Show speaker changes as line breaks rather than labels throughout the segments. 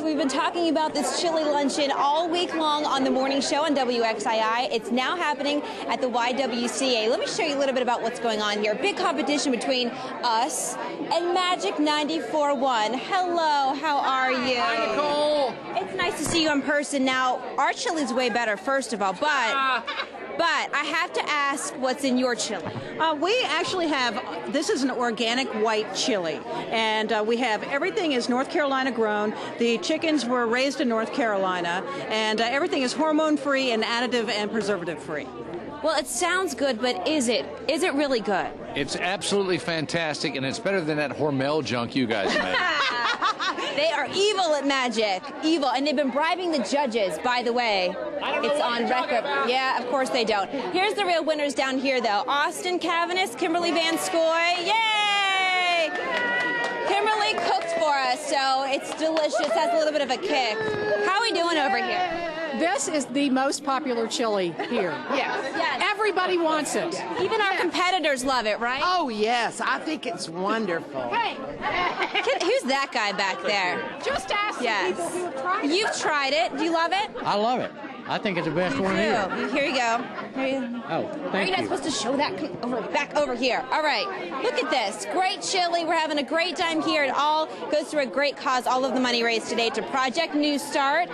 we've been talking about this chili luncheon all week long on the morning show on WXII. It's now happening at the YWCA. Let me show you a little bit about what's going on here. Big competition between us and Magic 94.1. Hello, how are you?
Hi, Nicole.
It's nice to see you in person. Now, our chili's way better, first of all, but I have to ask what's in your chili.
We actually have, this is an organic white chili, and we have everything is North Carolina grown. The chickens were raised in North Carolina, and everything is hormone-free and additive and preservative-free.
Well, it sounds good, but is it really good?
It's absolutely fantastic, and it's better than that Hormel junk you guys make.
They are evil at Magic. Evil. And they've been bribing the judges, by the way. It's on record. Yeah, of course they don't. Here's the real winners down here, though. Austin Cavanis, Kimberly Van Scoy. Yay! Kimberly cooked for us, so it's delicious. Has a little bit of a kick. How are we doing over here?
This is the most popular chili here.
Yes.
Everybody wants it.
Even our competitors love it, right?
Oh, yes. I think it's wonderful.
Hey,
Who's that guy back there?
just ask the people who have tried it.
You've tried it. Do you love it?
I love it. I think it's the best one here.
Here you go.
Oh,
Are
thank
you not
you.
supposed to show that? Back over here. All right. Look at this. Great chili. We're having a great time here. It all goes through a great cause. All of the money raised today to Project New Start.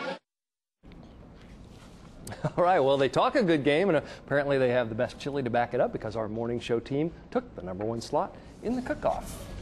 All right, well, they talk a good game, and apparently they have the best chili to back it up because our morning show team took the #1 slot in the cook-off.